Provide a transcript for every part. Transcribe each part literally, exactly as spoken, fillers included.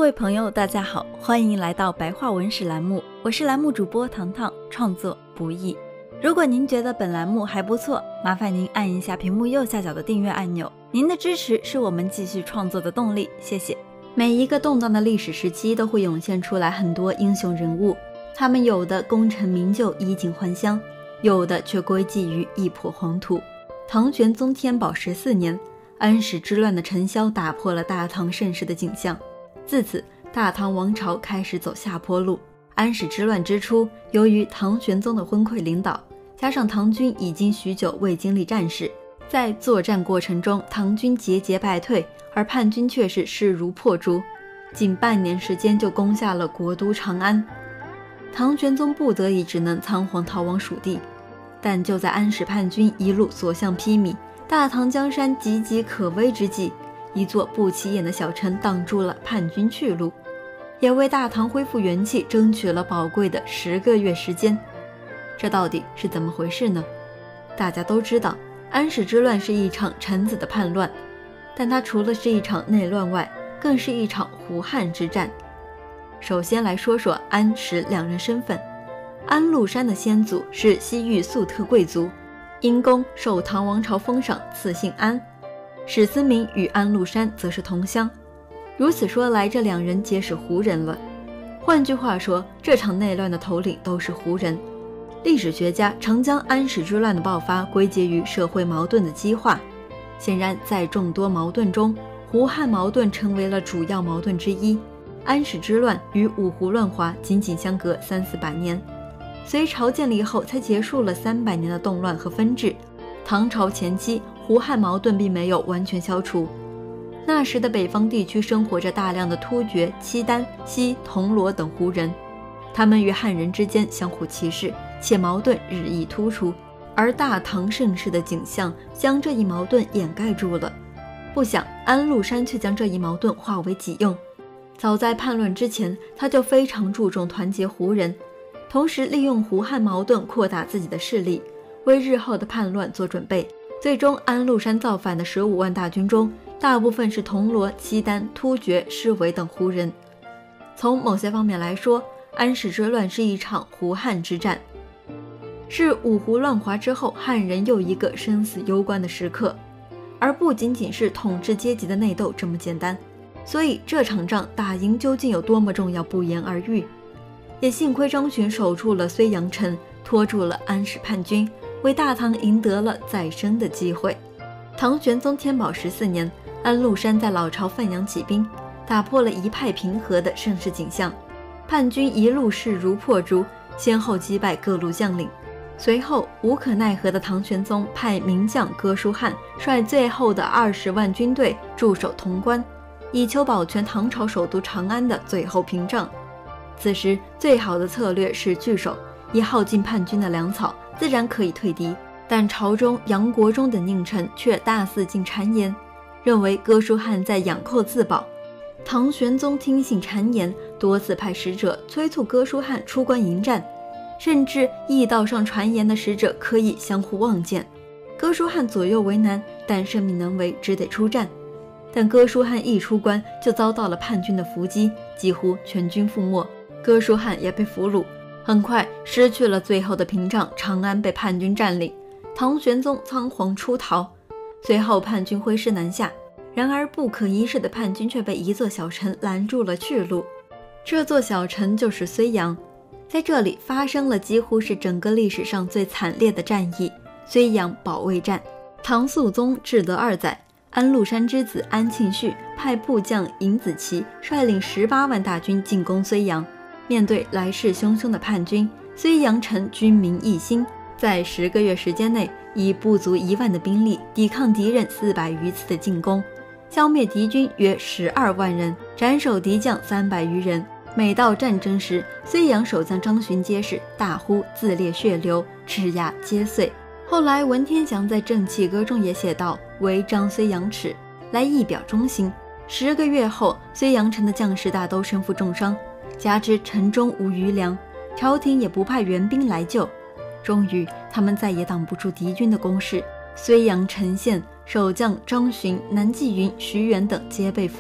位朋友大家好，欢迎来到白话文史栏目，我是栏目主播糖糖，创作不易。如果您觉得本栏目还不错，麻烦您按一下屏幕右下角的订阅按钮，您的支持是我们继续创作的动力，谢谢。每一个动荡的历史时期都会涌现出来很多英雄人物，他们有的功成名就，衣锦还乡，有的却归寂于一抔黄土。唐玄宗天宝十四年，安史之乱的尘嚣打破了大唐盛世的景象，自此大唐王朝开始走下坡路。安史之乱之初，由于唐玄宗的昏聩领导，加上唐军已经许久未经历战事，在作战过程中唐军节节败退，而叛军却是势如破竹，仅半年时间就攻下了国都长安。唐玄宗不得已只能仓皇逃往蜀地，但就在安史叛军一路所向披靡，大唐江山岌岌可危之际，一座不起眼的小城挡住了叛军去路，也为大唐恢复元气争取了宝贵的十个月时间。这到底是怎么回事呢？大家都知道，安史之乱是一场臣子的叛乱，但它除了是一场内乱外，更是一场胡汉之战。首先来说说安史两人身份。安禄山的先祖是西域粟特贵族，因公受唐王朝封赏，赐姓安。史思明与安禄山则是同乡，如此说来，这两人皆是胡人了。换句话说，这场内乱的头领都是胡人。历史学家常将安史之乱的爆发归结于社会矛盾的激化，显然在众多矛盾中，胡汉矛盾成为了主要矛盾之一。安史之乱与五胡乱华仅仅相隔三四百年，隋朝建立后才结束了三百年的动乱和分治。唐朝前期，胡汉矛盾并没有完全消除。那时的北方地区生活着大量的突厥、契丹、西、铜罗等胡人，他们与汉人之间相互歧视，且矛盾日益突出，而大唐盛世的景象将这一矛盾掩盖住了。不想安禄山却将这一矛盾化为己用。早在叛乱之前，他就非常注重团结胡人，同时利用胡汉矛盾扩大自己的势力，为日后的叛乱做准备。最终安禄山造反的十五万大军中，大部分是铜罗、契丹、突厥、施韦等胡人。从某些方面来说，安史之乱是一场胡汉之战，是五胡乱华之后汉人又一个生死攸关的时刻，而不仅仅是统治阶级的内斗这么简单。所以这场仗打赢究竟有多么重要，不言而喻。也幸亏张巡守住了睢阳城，拖住了安史叛军，为大唐赢得了再生的机会。唐玄宗天宝十四年，安禄山在老巢范阳起兵，打破了一派平和的盛世景象，叛军一路势如破竹，先后击败各路将领。随后无可奈何的唐玄宗派名将哥舒翰率最后的二十万军队驻守潼关，以求保全唐朝首都长安的最后屏障。此时最好的策略是据守，以耗尽叛军的粮草，自然可以退敌。但朝中杨国忠等佞臣却大肆进谗言，认为哥舒翰在养寇自保。唐玄宗听信谗言，多次派使者催促哥舒翰出关迎战，甚至驿道上传言的使者可以相互望见。哥舒翰左右为难，但生命难违，只得出战。但哥舒翰一出关就遭到了叛军的伏击，几乎全军覆没，哥舒翰也被俘虏。很快失去了最后的屏障，长安被叛军占领，唐玄宗仓皇出逃。随后叛军挥师南下，然而不可一世的叛军却被一座小城拦住了去路。这座小城就是睢阳，在这里发生了几乎是整个历史上最惨烈的战役——睢阳保卫战。唐肃宗至德二载，安禄山之子安庆绪派部将尹子奇率领十八万大军进攻睢阳。面对来势汹汹的叛军，睢阳城军民一心，在十个月时间内，以不足一万的兵力抵抗敌人四百余次的进攻，消灭敌军约十二万人，斩首敌将三百余人。每到战争时，睢阳守将张巡皆是大呼自裂血流，齿牙皆碎。后来文天祥在《正气歌》中也写道：为张睢阳耻，来一表忠心。十个月后，睢阳城的将士大都身负重伤，加之城中无余粮，朝廷也不派援兵来救，终于他们再也挡不住敌军的攻势。睢阳城县守将张巡、南霁云、徐元等皆被俘。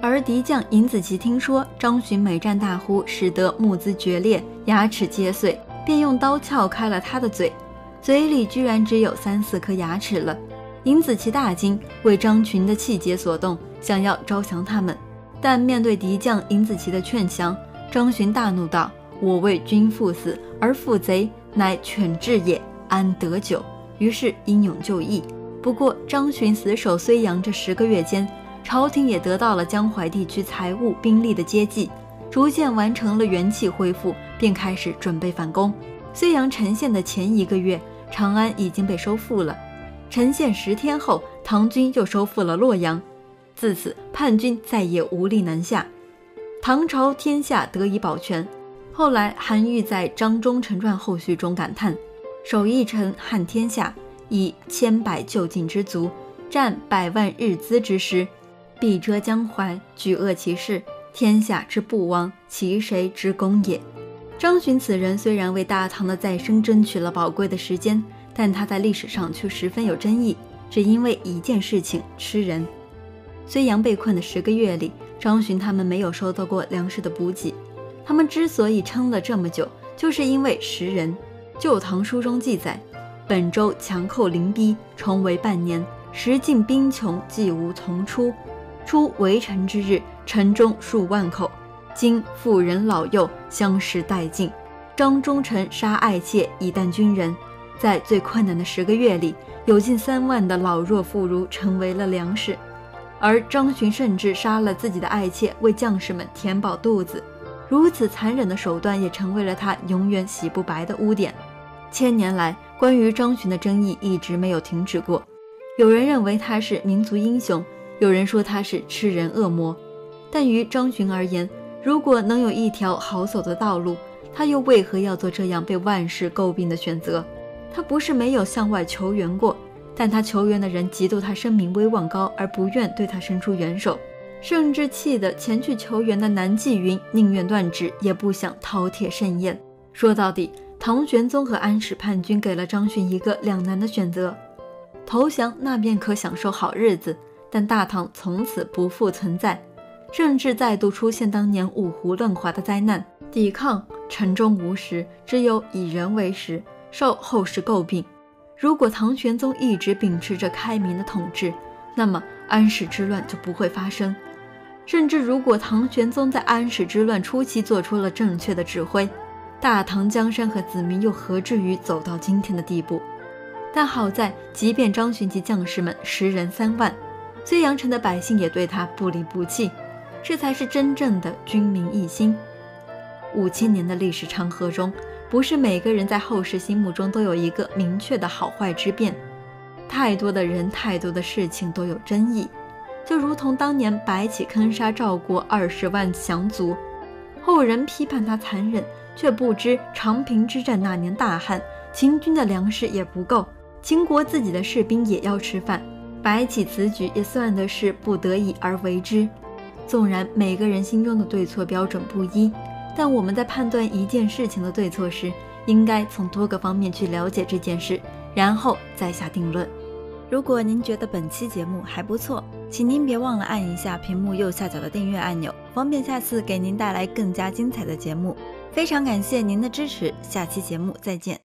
而敌将尹子奇听说张巡每战大呼，使得目眦决裂，牙齿皆碎，便用刀撬开了他的嘴，嘴里居然只有三四颗牙齿了。尹子奇大惊，为张巡的气节所动，想要招降他们，但面对敌将尹子奇的劝降，张巡大怒道：“我为君赴死，而负贼乃犬志也，安得久？”于是英勇就义。不过张巡死守睢阳这十个月间，朝廷也得到了江淮地区财物兵力的接济，逐渐完成了元气恢复，便开始准备反攻。睢阳沉陷的前一个月，长安已经被收复了。沉陷十天后，唐军又收复了洛阳，自此叛军再也无力南下，唐朝天下得以保全。后来韩愈在《张忠臣传后续》中感叹：“守一城撼天下，以千百就近之卒，战百万日资之师，必遮江淮，举恶其事，天下之不亡，其谁之功也？”张巡此人虽然为大唐的再生争取了宝贵的时间，但他在历史上却十分有争议，只因为一件事情——吃人。睢阳被困的十个月里，张巡他们没有收到过粮食的补给，他们之所以撑了这么久，就是因为食人。《旧唐书》中记载，本州强寇临逼，重围半年，时尽兵穷，既无从出。出围城之日，城中数万口，今妇人老幼相食殆尽。张忠臣杀爱妾以啖军人，在最困难的十个月里，有近三万的老弱妇孺成为了粮食，而张巡甚至杀了自己的爱妾，为将士们填饱肚子。如此残忍的手段也成为了他永远洗不白的污点。千年来，关于张巡的争议一直没有停止过。有人认为他是民族英雄，有人说他是吃人恶魔。但于张巡而言，如果能有一条好走的道路，他又为何要做这样被万世诟病的选择？他不是没有向外求援过，但他求援的人嫉妒他声名威望高，而不愿对他伸出援手，甚至气得前去求援的南霁云宁愿断指，也不想饕餮盛宴。说到底，唐玄宗和安史叛军给了张巡一个两难的选择：投降，那便可享受好日子，但大唐从此不复存在，甚至再度出现当年五胡乱华的灾难；抵抗，城中无食，只有以人为食，受后世诟病。如果唐玄宗一直秉持着开明的统治，那么安史之乱就不会发生。甚至如果唐玄宗在安史之乱初期做出了正确的指挥，大唐江山和子民又何至于走到今天的地步？但好在，即便张巡及将士们十人三万，睢阳城的百姓也对他不离不弃，这才是真正的军民一心。五千年的历史长河中，不是每个人在后世心目中都有一个明确的好坏之辨，太多的人，太多的事情都有争议。就如同当年白起坑杀赵国二十万降卒，后人批判他残忍，却不知长平之战那年大旱，秦军的粮食也不够，秦国自己的士兵也要吃饭，白起此举也算的是不得已而为之。纵然每个人心中的对错标准不一，但我们在判断一件事情的对错时，应该从多个方面去了解这件事，然后再下定论。如果您觉得本期节目还不错，请您别忘了按一下屏幕右下角的订阅按钮，方便下次给您带来更加精彩的节目。非常感谢您的支持，下期节目再见。